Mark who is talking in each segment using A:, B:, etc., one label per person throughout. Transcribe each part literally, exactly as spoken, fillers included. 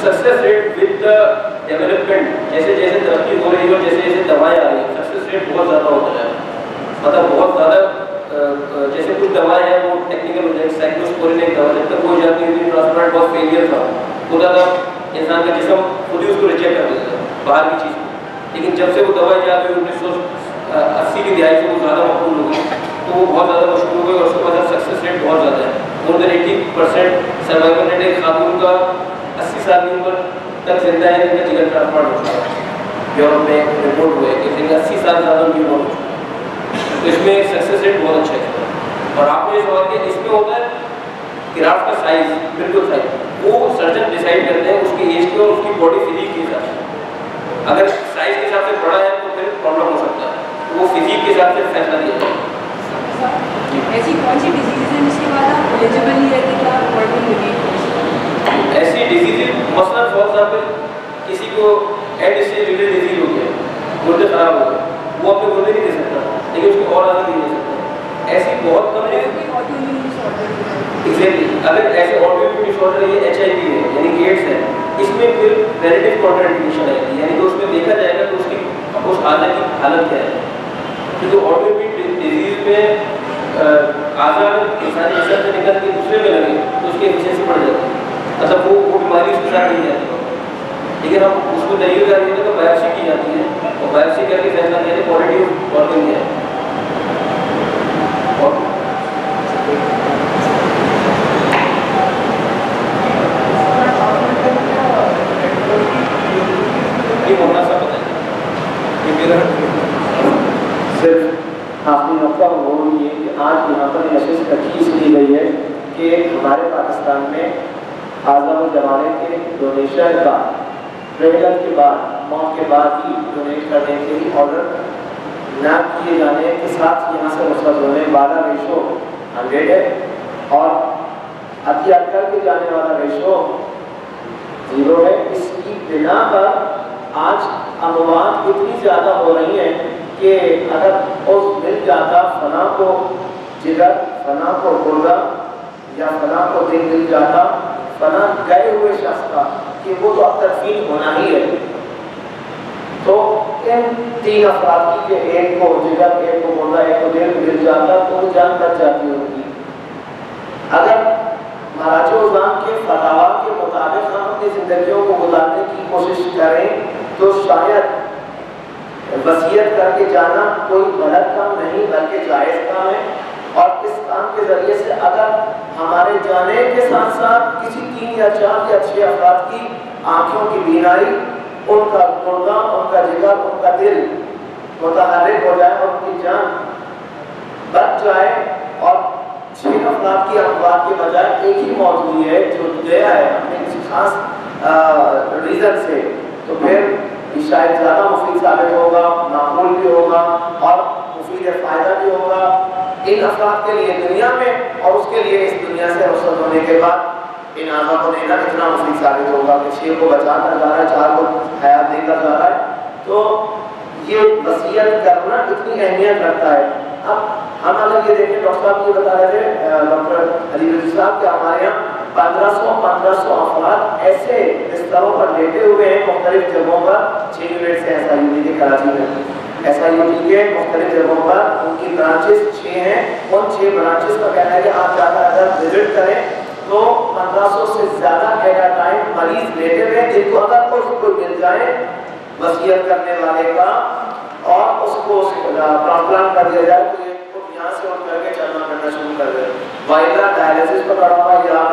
A: Success rate with the development, جیسے جیسے ترقی ہو رہی ہے اور جیسے جیسے دوائیں آ رہی ہیں سکسیس ریٹ بہت زیادہ ہوتا ہے. مطلب بہت زیادہ جیسے کچھ دوائیں ہیں وہ ٹیکنیکل ہو جائے، سائیکلوسپورین ایک دوا جب تک ہو جاتی ہے ٹرانسپلانٹ بہت فیلئر تھا، خدا تھا انسان کا جسم خود ہی اس کو ریجیکٹ کر دیتا تھا باہر کی چیز کو. لیکن جب سے وہ دوائی جاتی ہے انیس سو اسی کی دہائی سے وہ زیادہ مقبول ہو گئی تو وہ بہت زیادہ مشہور ہو گئی اور اس کے بعد سکسیس ریٹ بہت زیادہ ہے. More than eighty percent survival rate. ایک خاتون کا اسی سال کی عمر تک زندہ ہے جن کا جگر ٹرانسپلانٹ ہو چکا ہے. یورپ میں رپورٹ ہوئے کہ جن کا اسی سال زیادہ ان کی عمر ہو چکی ہے. تو اس میں سکسیس ریٹ بہت اچھا ہے. اور آپ نے یہ سوال کیا اس میں ہوتا ہے گرافٹ کا سائز، بالکل سائز وہ سرجن ڈیسائڈ کرتے ہیں اس کی ایج کے اور اس کی باڈی فزیک کے حساب سے. اگر سائز کے حساب سے بڑا ہے تو پھر پرابلم ہو سکتا ہے، وہ فزیک کے حساب سے فیصلہ دیا جائے.
B: ایسی کون سی ڈیزیز ہیں جس کے بعد آپ ایلیجیبل نہیں رہتے کہ آپ آرگن ڈونیٹ کر سکیں؟
A: ایسی ڈیزیز مثلاً فار ایگزامپل کسی کو ایڈ اسٹیج ریلیٹڈ ڈیزیز ہو گیا، گردے خراب ہو گئے، وہ اپنے گردے نہیں دے سکتا لیکن اس کو اور آگے نہیں دے سکتا. ایسی بہت کم ہے. ایگزیکٹلی اگر ایسے آٹو امیون ڈس آرڈر یہ ایچ آئی وی ہے یعنی کہ ایڈس ہے، اس میں پھر ریلیٹیو کانٹر انڈیکیشن آئے گی، یعنی کہ اس میں دیکھا جائے گا کہ اس کی اس اعضا کی حالت کیا ہے. کیونکہ آٹو امیون ڈیزیز میں اعضا انسانی جسم سے نکل کے دوسرے میں لگے تو اس کی ایفیشنسی بڑھ جاتی ہے، مطلب وہ وہ بیماری اس کے ساتھ نہیں جاتی. لیکن ہم اس کو دلیل کر رہے ہیں تو بایوپسی کی جاتی ہے اور بایوپسی کر کے فیصلہ کیا جائے کوالٹی آف آرگن کیا ہے.
C: صرف آخری نقطہ وہ یہ کہ آج یہاں پر نشست رکھی اس لیے گئی ہے کہ ہمارے پاکستان میں اعضاء و جوارح کے ڈونیشن کا ریگل کے بعد موت کے بعد ہی ڈونیٹ کرنے کے لیے آرڈر نہ کیے جانے کے ساتھ یہاں سے رخصت ہونے والا ریشو ہنڈریڈ ہے اور عطیہ کر کے جانے والا ریشو زیرو ہے. اس کی بنا پر آج اموات اتنی زیادہ ہو رہی ہیں کہ اگر اس مل جاتا فلاں کو جگر، فلاں کو گردہ یا فلاں کو دل مل جاتا فلاں گئے ہوئے شخص کا کہ وہ تو اب تدفین ہونا ہی ہے، تو ان تین افراد کی کہ ایک کو جگر، ایک کو گردہ، ایک کو دل مل جاتا تو وہ جان بچ جاتی ہوگی. اگر مہاراج عظام کے فتاویٰ کے مطابق ہم اپنی زندگیوں کو گزارنے کی کوشش کریں تو شاید وصیت کر کے جانا کوئی غلط کام نہیں بلکہ جائز کام ہے. اور اس کام کے ذریعے سے اگر ہمارے جانے کے ساتھ ساتھ کسی تین یا چار یا چھ افراد کی آنکھوں کی بینائی، ان کا گردہ، ان کا جگر، ان کا دل متحرک ہو جائے اور ان کی جان بچ جائے اور چھ افراد کی اموات کے بجائے ایک ہی موت ہوئی ہے جو گیا ہے اپنے کسی خاص ریزن سے، تو پھر شاید زیادہ مفید ثابت ہوگا، معقول بھی ہوگا اور مفید فائدہ بھی ہوگا ان افراد کے لیے دنیا میں اور اس کے لیے اس دنیا سے رخصت ہونے کے بعد ان اعضاء کو دینا اتنا مفید ثابت ہوگا کہ چھ کو بچا کر جا رہا ہے، چار کو حیات دے کر جا رہا ہے. تو یہ وصیت کرنا اتنی اہمیت رکھتا ہے. اب ہم اگر یہ دیکھیں ڈاکٹر صاحب یہ بتا رہے تھے ڈاکٹر علی رضی صاحب کہ ہمارے یہاں پندرہ سو پندرہ سو افراد ایسے بستروں پر لیٹے ہوئے ہیں مختلف جگہوں پر. چھ یونٹ سے ایس آئی یو ٹی کے کراچی میں ایس آئی یو ٹی کے مختلف جگہوں پر ان کی برانچز چھ ہیں. ان چھ برانچز کا کہنا ہے کہ آپ جا کر اگر وزٹ کریں تو پندرہ سو سے زیادہ ایٹ اے ٹائم مریض لیٹے ہوئے ہیں جن کو اگر کچھ کوئی مل جائے وصیت کرنے والے کا اور اس کو ٹرانسپلانٹ کر دیا جائے تو یہ یہاں سے اٹھ کر کے چلنا کرنا شروع کر دے. وائلہ ڈائلیسس پر پڑا ہوا یا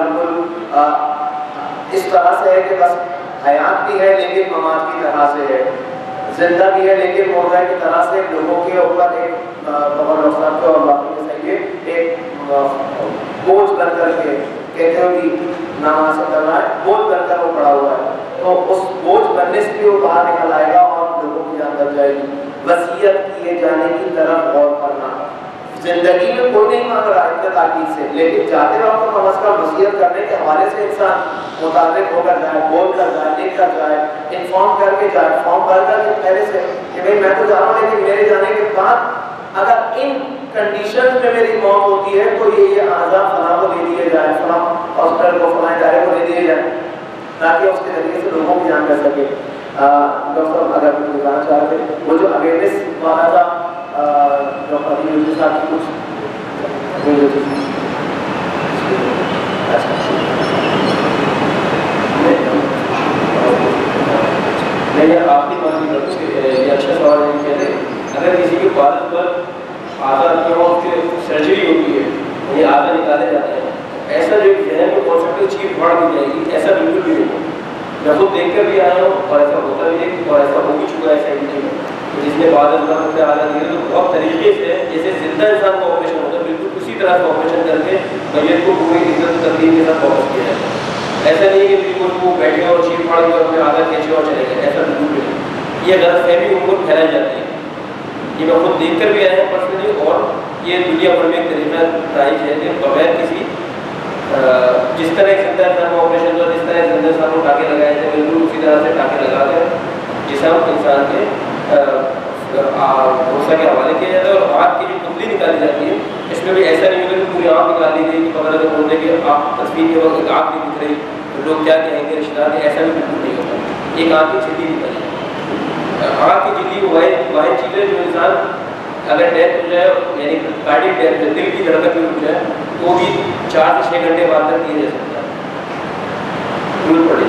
C: بالکل اس طرح سے ہے کہ بس حیات بھی ہے لیکن ممات کی طرح سے ہے، زندہ بھی ہے لیکن مردہ کی طرح سے لوگوں کے اوپر ایک بابا ڈاکٹر کے اور باقی کے صحیح ایک بوجھ بن کر کے کہتے ہو کہ نام حاصل کر رہا ہے، بوجھ بن کر وہ پڑا ہوا ہے. تو اس بوجھ بننے سے بھی وہ باہر نکل آئے گا اور لوگوں کی جان بچ جائے گی. وصیت کیے جانے کی طرف غور کرنا. زندگی میں کوئی نہیں مانگ رہا اتنے تاکید سے، لیکن جاتے وقت کم از کم وصیت کرنے کے حوالے سے انسان متعلق ہو کر جائے، بول کر جائے، لکھ کر جائے، انفارم کر کے جائے، فارم بھر کر کے پہلے سے کہ بھائی میں تو جا رہا ہوں لیکن میرے جانے کے بعد اگر ان کنڈیشن میں میری موت ہوتی ہے تو یہ یہ اعضاء فلاں کو دے دیے جائے، فلاں ہاسپٹل کو، فلاں ادارے کو دے دیے جائے. تاکہ اس کے ذریعے سے لوگوں کی جان کر سکے. ڈاکٹر صاحب اگر آپ بتانا چاہتے وہ جو اویئرنیس والا تھا ڈاکٹر علی یوسف صاحب کی کچھ
A: میں آخری بات نہیں کروں کہ یہ اچھا سوال نہیں کہہ رہے. اگر کسی کے بالوں پر آدھا کیوں اس کی سرجری ہوتی ہے یہ آدھا نکالے جاتے ہیں, ایسا جو ذہن میں کانسیپٹ چیز بڑھ دی جائے گی, ایسا بالکل بھی نہیں. میں خود دیکھ کر بھی آیا ہوں اور ایسا ہوتا بھی ہے اور ایسا ہو بھی چکا ہے سائنٹی میں, جس نے بعد اللہ پہ آ جاتی ہے تو بہت طریقے سے جیسے زندہ انسان کا آپریشن ہوتا ہے بالکل اسی طرح سے آپریشن کر کے میت کو پوری عزت تقدیم کے ساتھ واپس کیا جاتا ہے. ایسا نہیں ہے کہ بالکل وہ بیٹھے اور چیز پھاڑ کے اپنے آدھا کھینچے اور چلے گئے, ایسا بالکل بھی نہیں. یہ غلط فہمی ان کو پھیلائی جاتی ہے. یہ میں خود دیکھ کر بھی آیا ہوں پرسنلی, اور یہ دنیا بھر میں ایک طریقہ رائج ہے کہ بغیر کسی جس طرح ایک زندہ انسان کو آپریشن ہوا, جس طرح زندہ انسان کو ٹاکے لگائے تھے بالکل اسی طرح سے ٹاکے لگا کر جسم انسان کے بھروسہ کے حوالے کیا جاتا ہے. اور آنکھ کی جو پتلی نکالی جاتی ہے اس میں بھی ایسا نہیں ہوگا کہ پوری آنکھ نکال لی گئی کہ پتہ لگے بولتے کہ آپ تصویر کے وقت آنکھ نہیں دکھ رہی تو لوگ کیا کہیں گے رشتے دار, ایسا بھی بالکل نہیں ہوتا. ایک آنکھ کی چھٹی نکالی, آنکھ کی جلی واحد واحد چیز ہے جو انسان اگر ڈیتھ ہو جائے یعنی کارڈیک ڈیتھ میں دل کی دھڑکن بھی رک جائے تو وہ بھی چار سے چھ گھنٹے بعد تک کیا جا سکتا ہے. دور پڑے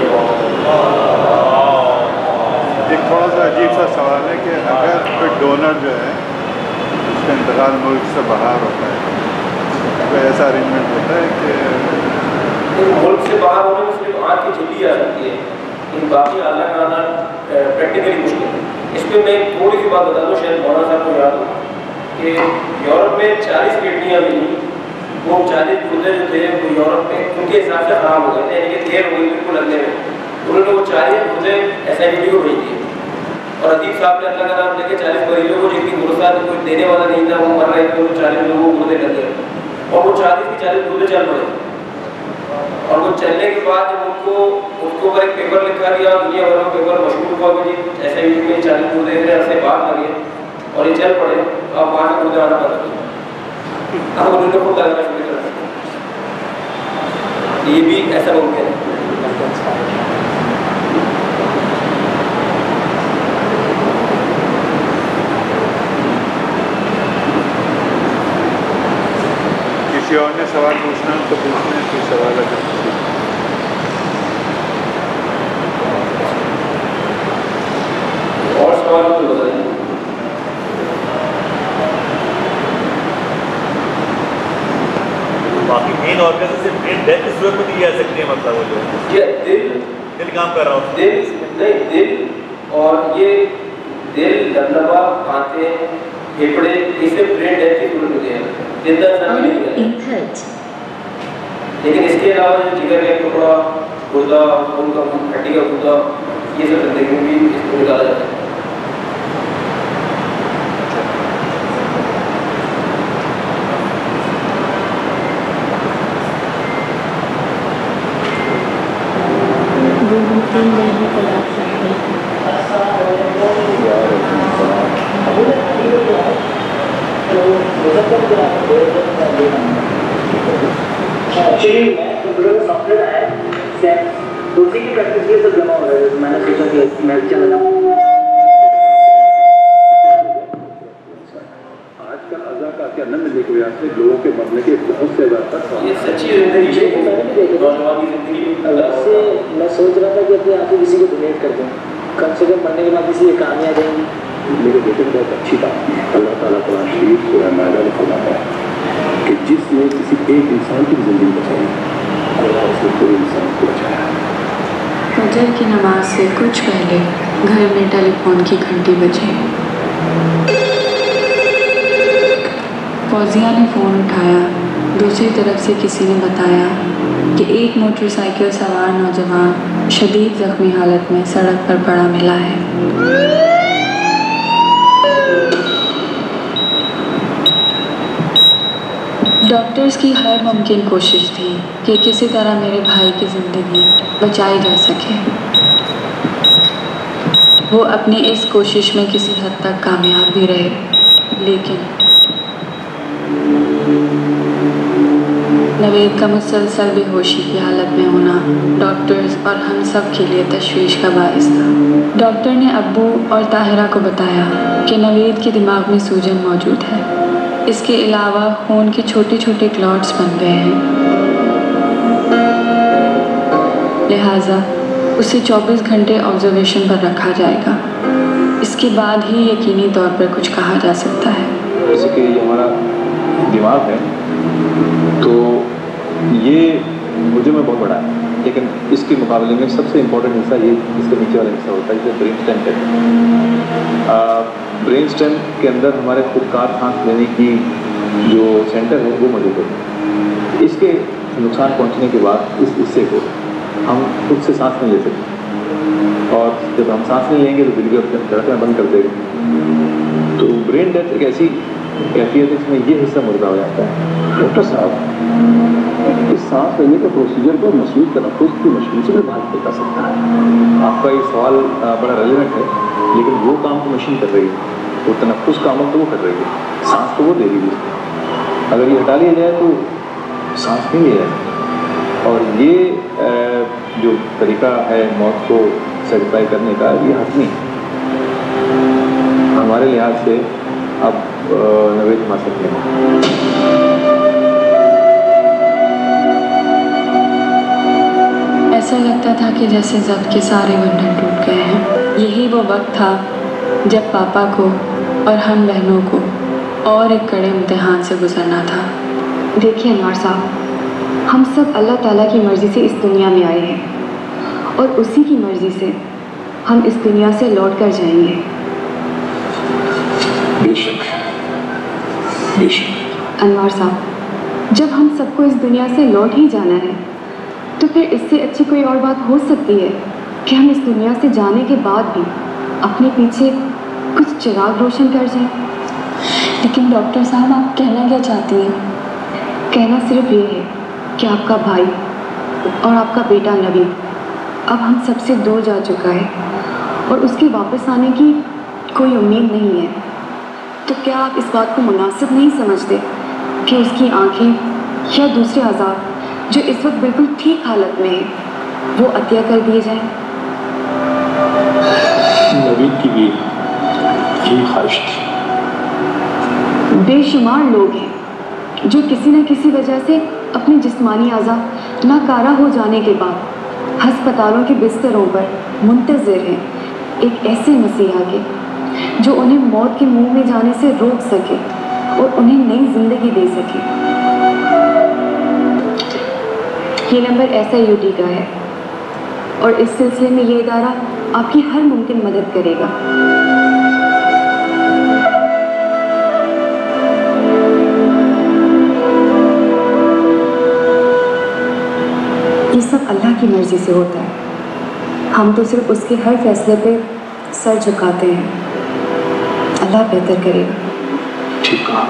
D: ایک تھوڑا سا عجیب سا سوال ہے کہ اگر کوئی ڈونر جو ہے اس کا انتقال ملک سے باہر ہوتا ہے کوئی ایسا ارینجمنٹ ہوتا ہے کہ
A: ملک سے باہر ہونے میں صرف آنکھ کی جھلی آ سکتی ہے, لیکن باقی اعلیٰ کرانا پریکٹیکلی مشکل ہے. اس پہ میں تھوڑی سی بات بتا دوں, شاید مولانا صاحب کو یاد ہو کہ یورپ میں چالیس کڈنیاں ملی, وہ چالیس گردے جو تھے وہ یورپ میں ان کے حساب سے خراب ہو گئے تھے, یعنی کہ دیر ہو گئی بالکل لگنے میں. انہوں نے وہ چالیس گردے ایس آئی بی کو بھیج دیے اور عدیب صاحب نے اللہ کا نام لے کے چالیس مریضوں کو جن کی گردہ کوئی دینے والا نہیں تھا وہ مر رہے تھے, وہ چالیس لوگوں کو گردے کر دیا اور وہ چالیس کی چالیس گردے چل پڑے. اور وہ چلنے کے بعد جب ان کو اس کے اوپر ایک پیپر لکھا گیا, دنیا بھر میں پیپر مشہور ہوا کہ جی ایسے ہی میں چالیس گردے اتنے عرصے بعد لگے اور یہ چل پڑے, اب وہاں سے گردے آنا بند ہو گئے. اب انہوں نے خود لگنا شروع کر دیا. یہ بھی ایسا ممکن ہے.
D: کسی اور نے سوال پوچھنا تو پوچھنا ہے, کوئی سوال اگر کسی
A: اور سوال تو بتائیے.
E: باقی مین آرگن سے برین ڈیتھ کی صورت میں دی جا سکتی ہے, مطلب وہ جو
A: یہ دل
E: دل کام کر رہا ہوں
A: دل نہیں دل اور یہ دل لبلبا آنتیں پھیپڑے اسے برین ڈیتھ کی صورت میں دیا زندہ انسان بھی نہیں ہے. لیکن اس کے علاوہ جو جگر کا ایک ٹکڑا, گردہ, خون کا ہڈی کا گردہ, یہ سب زندگی میں بھی اس کو نکالا جاتا ہے.
F: دوسری کی پریکٹس یہ سب جمع ہو رہا ہے, میں نے سوچا کہ میں چلا جاؤں.
G: آج کل اعضا کا کیا نہ ملنے کی وجہ سے لوگوں کے مرنے کے بہت سے زیادہ
A: یہ سچی زندگی ہے, نوجوان کی زندگی.
F: میں سوچ رہا تھا کہ اپنے آپ کو کسی کو ڈونیٹ کر دوں, کم سے کم مرنے کے بعد کسی یہ کہانی آ جائیں گی.
G: میرے بیٹے بہت اچھی بات ہے. اللہ تعالیٰ قرآن شریف سورہ مائدہ میں فرماتا ہے کہ جس نے کسی ایک انسان کی زندگی بچائی اللہ اس نے پورے انسان کو بچایا.
H: فجر کی نماز سے کچھ پہلے گھر میں ٹیلی فون کی گھنٹی بجی. فوزیہ نے فون اٹھایا. دوسری طرف سے کسی نے بتایا کہ ایک موٹر سائیکل سوار نوجوان شدید زخمی حالت میں سڑک پر پڑا ملا ہے. ڈاکٹرز کی ہر ممکن کوشش تھی کہ کسی طرح میرے بھائی کی زندگی بچائی جا سکے. وہ اپنی اس کوشش میں کسی حد تک کامیاب بھی رہے, لیکن नवेद का मुसलसल बेहोशी की हालत में होना डॉक्टर्स और हम सब के लिए तशवीश का बाइस था। डॉक्टर ने अब्बू और ताहिरा को बताया कि नवेद के दिमाग में सूजन मौजूद है। इसके अलावा खून के छोटे छोटे क्लॉट्स बन गए हैं, लिहाजा उसे चौबीस घंटे ऑब्जर्वेशन पर रखा जाएगा। इसके बाद ही यकीनी तौर पर कुछ कहा जा सकता है।
I: जैसे कि ये हमारा दिमाग है तो ये मुझे में बहुत बड़ा है, लेकिन इसके मुकाबले में सबसे इम्पोर्टेंट हिस्सा ये इसके नीचे वाला हिस्सा होता है जिसे ब्रेन स्टेम कहते हैं। ब्रेन स्टेम के अंदर हमारे खुदकार सांस लेने की जो सेंटर है वो मौजूद है। इसके नुकसान पहुंचने के बाद इस हिस्से को हम खुद से सांस नहीं ले सकते, और जब हम सांस नहीं लेंगे तो दिल की धड़कन बंद कर देगा। तो ब्रेन डेथ एक ऐसी कैफियत है इसमें ये हिस्सा मुर्दा हो जाता है।
G: डॉक्टर साहब, इस सांस लेने के प्रोसीजर को मसनूई तनफ्फुस की मशीन से भी भाग कर सकता है।
I: आपका ये सवाल बड़ा रेलेवेंट है, लेकिन वो काम तो मशीन कर रही है, वो तनफ्फुस का अमल तो वो कर रही है, सांस तो वो दे रही है। अगर ये हटा लिया जाए तो सांस नहीं लिया जाए। और ये जो तरीका है मौत को सर्टिफाई करने का, ये हतमी हमारे लिहाज से अब नवेद मार सकते हैं।
H: ऐसा लगता था कि जैसे ज़ब्त के सारे बंधन टूट गए हैं। यही वो वक्त था जब पापा को और हम बहनों को और एक कड़े इम्तिहान से गुजरना था।
J: देखिए अनवर साहब, हम सब अल्लाह ताला की मर्ज़ी से इस दुनिया में आए हैं और उसी की मर्ज़ी से हम इस दुनिया से लौट कर जाएंगे।
G: बेशक बेशक।
J: अनवर साहब, जब हम सबको इस दुनिया से लौट ही जाना है तो फिर इससे अच्छी कोई और बात हो सकती है कि हम इस दुनिया से जाने के बाद भी अपने पीछे कुछ चिराग रोशन कर जाएं।
H: लेकिन डॉक्टर साहब, आप कहना क्या चाहती हैं?
J: कहना सिर्फ ये है कि आपका भाई और आपका बेटा नवीद अब हम सबसे दूर जा चुका है और उसके वापस आने की कोई उम्मीद नहीं है। तो क्या आप इस बात को मुनासिब नहीं समझते कि उसकी आंखें या दूसरे आज़ाद जो इस वक्त बिल्कुल ठीक हालत में है वो अतिया कर दिए जाएं?
G: नवीद की भी यही ख्वाहिश थी।
J: बेशुमार लोग हैं जो किसी न किसी वजह से अपने जिस्मानी आज़ा नाकारा हो जाने के बाद हस्पतालों के बिस्तरों पर मुंतज़िर हैं एक ऐसे मसीहा के जो उन्हें मौत के मुंह में जाने से रोक सके और उन्हें नई ज़िंदगी दे सके। ये number S I U T का है और इस सिलसिले में ये इदारा आपकी हर मुमकिन मदद करेगा। ये सब अल्लाह की मर्ज़ी से होता है, हम तो सिर्फ उसके हर फैसले पे सर झुकाते हैं। अल्लाह बेहतर करेगा।
G: ठीक कहा।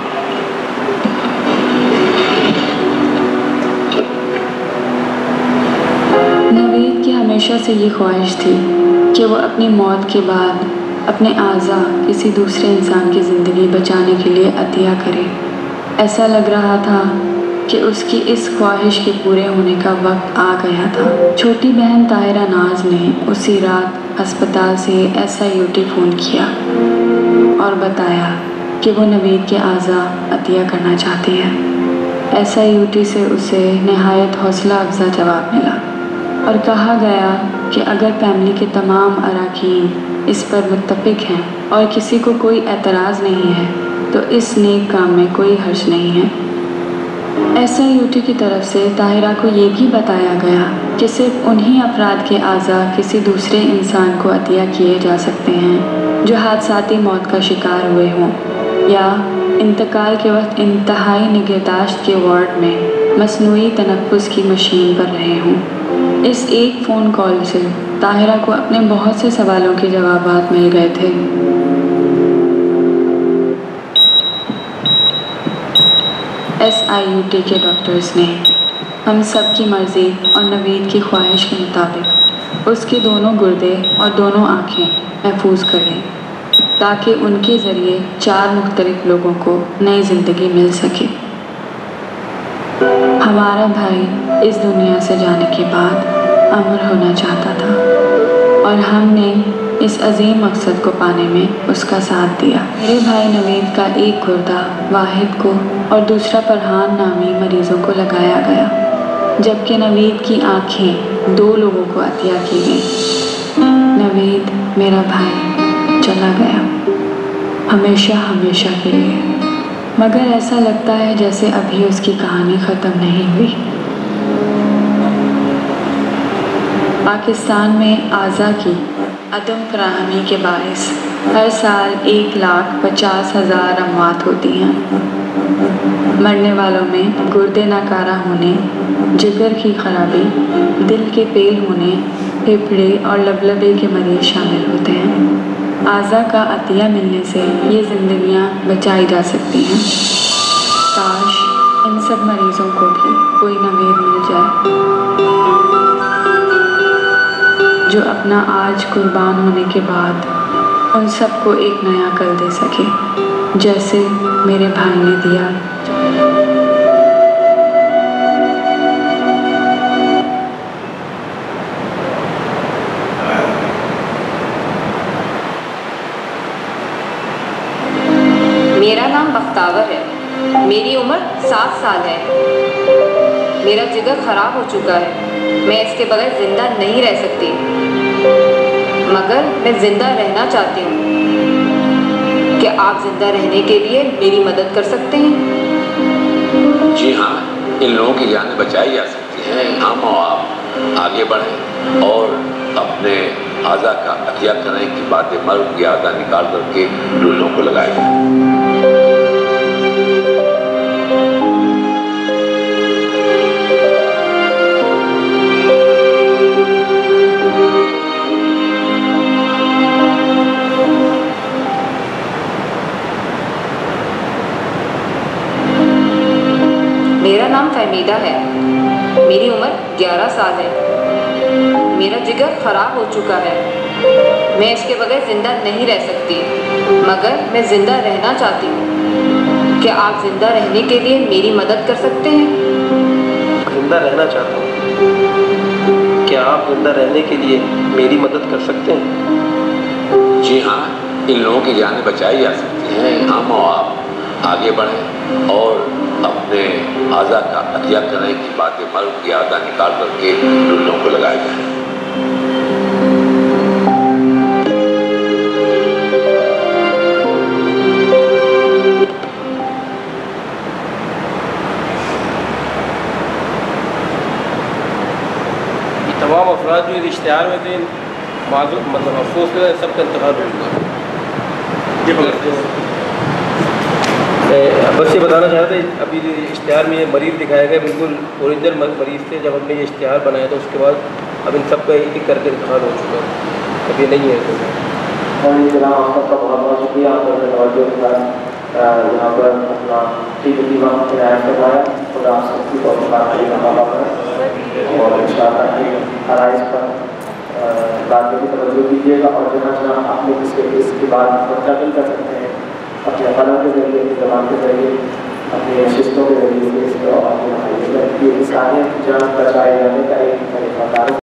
H: नवीद की हमेशा से ये ख्वाहिश थी कि वो अपनी मौत के बाद अपने आज़ा किसी दूसरे इंसान की ज़िंदगी बचाने के लिए अतिया करे। ऐसा लग रहा था कि उसकी इस ख्वाहिश के पूरे होने का वक्त आ गया था। छोटी बहन ताहिरा नाज ने उसी रात अस्पताल से S I U T phone किया और बताया कि वो नवीद के आज़ा अतिया करना चाहती है। एस आई यू टी से उसे नहायत हौसला अफजा जवाब मिला और कहा गया कि अगर फैमिली के तमाम अरकान इस पर मुत्तफिक हैं और किसी को कोई एतराज़ नहीं है तो इस नेक काम में कोई हर्ज नहीं है। एस आई यू टी की तरफ से ताहिरा को ये भी बताया गया कि सिर्फ उन्हीं अफराद के आज़ा किसी दूसरे इंसान को अतिया किए जा सकते हैं जो हादसाती मौत का शिकार हुए हों या इंतकाल के वक्त इंतहाई निगहदाश्त के वार्ड में मसनूई तनफ्फुस की मशीन पर रहे हों। इस एक फ़ोन कॉल से ताहिरा को अपने बहुत से सवालों के जवाबात मिल गए थे। एस आई यू टी के डॉक्टर्स ने हम सब की मर्ज़ी और नवीद की ख्वाहिश के मुताबिक उसके दोनों गुर्दे और दोनों आँखें महफूज कर लीं ताकि उनके ज़रिए चार मुख्तलिफ लोगों को नई ज़िंदगी मिल सके। हमारा भाई इस दुनिया से जाने के बाद अमर होना चाहता था और हमने इस अजीम मकसद को पाने में उसका साथ दिया। मेरे भाई नवीद का एक गुर्दा वाहिद को और दूसरा फरहान नामी मरीज़ों को लगाया गया, जबकि नवीद की आँखें दो लोगों को अतिया की गई। नवीद मेरा भाई चला गया हमेशा हमेशा के लिए, मगर ऐसा लगता है जैसे अभी उसकी कहानी ख़त्म नहीं हुई। पाकिस्तान में आज़ा की अदम फराहमी के बाइस हर साल एक लाख पचास हज़ार अमवात होती हैं। मरने वालों में गुर्दे नाकारा होने, जिगर की खराबी, दिल के फेल होने, फेफड़े और लबलबे के मरीज़ शामिल होते हैं। आज़ा का अतिया मिलने से ये ज़िंदगियां बचाई जा सकती हैं। काश इन सब मरीज़ों को भी कोई नवीद मिल जाए जो अपना आज कुर्बान होने के बाद उन सबको एक नया कल दे सके, जैसे मेरे भाई ने दिया।
K: मेरा नाम बख्तावर है, मेरी उम्र सात साल है। मेरा जिगर ख़राब हो चुका है, मैं इसके बगैर ज़िंदा नहीं रह सकती, मगर मैं ज़िंदा रहना चाहती हूँ। क्या आप ज़िंदा रहने के लिए मेरी मदद कर सकते हैं?
G: जी हाँ, इन लोगों की जानें बचाई जा सकती हैं। हम और आप आगे बढ़ें और अपने आज़ा का अतिया करें कि बाद मर्ग की आज़ा निकाल करके दूसरों को लगाएं।
K: मेरा नाम फहमीदा है, मेरी उम्र ग्यारह साल है। मेरा जिगर ख़राब हो चुका है, मैं इसके बगैर ज़िंदा नहीं रह सकती, मगर मैं ज़िंदा रहना चाहती हूँ। क्या आप ज़िंदा रहने के लिए मेरी मदद कर सकते हैं?
A: ज़िंदा रहना चाहता हूँ। क्या आप ज़िंदा रहने के लिए मेरी मदद कर सकते हैं?
G: जी हाँ, इन लोगों की जानें बचाई जा सकती हैं। हम और आप आगे बढ़ें और अपने आज़ा का अतिया करें कि बाद मर्ग की आज़ा निकाल करके दूसरों को लगाया जाए।
A: तमाम अफराद जो इश्तिहार में थे, मालूम मतलब अफसोस के सबका इंतकाल हो चुका। ये बस ये बताना चाह रहे थे, अभी इश्तिहार में ये मरीज़ दिखाया गया बिल्कुल ओरिजिनल मरीज़ थे। जब हमने ये इश्तिहार बनाया था उसके बाद अब इन सब का एक एक करके इंतकाल हो चुका है, अब ये नहीं है।
C: तो जनाब आप सबका बहुत बहुत शुक्रिया, आपने तवज्जो के साथ यहाँ पर अपना कीमती वक्त किराया करवाया और आप सबकी बहुत बात और इंशाअल्लाह आराइश पर बात में भी तवज्जो दीजिएगा और जहाँ जहाँ आप लोग इसके इसके बाद मुंतकिल कर सकते हैं अपने कलम के जरिए, अपनी ज़बान के जरिए, अपने शिस्तों के जरिए, इसको अपने इंसानियत जान बचाए जाने का एक तरीका